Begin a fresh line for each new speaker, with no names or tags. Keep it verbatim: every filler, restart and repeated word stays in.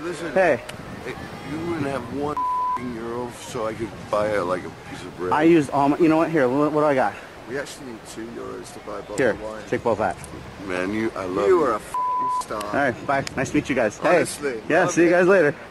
listen.
Hey.
Hey, you wouldn't have one euro so I could buy a, like a piece of bread.
I used all my, you know what, here, what, what do I got?
We actually need two euros to buy a bottle
Here,
of wine.
take both that.
Man, you, I love
You
you.
are a f***ing star.
All right, bye. Nice to meet you guys.
Honestly,
Hey, yeah, see you
lovely.
guys later.